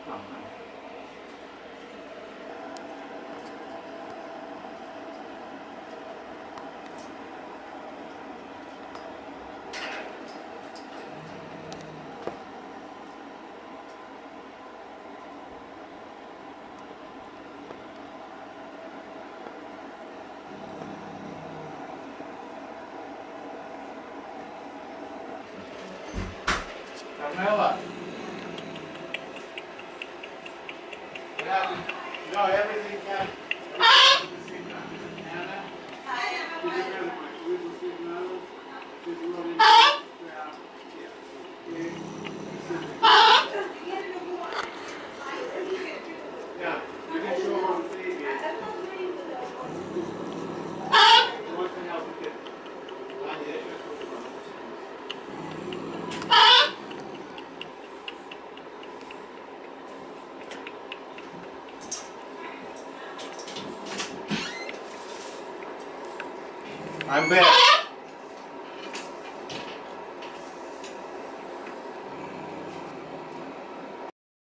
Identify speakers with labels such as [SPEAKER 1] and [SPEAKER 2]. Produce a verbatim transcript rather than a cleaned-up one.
[SPEAKER 1] Carmela. Yeah, no, everything got. Anna. Yeah, you can show her the baby. One thing else we did. I'm back.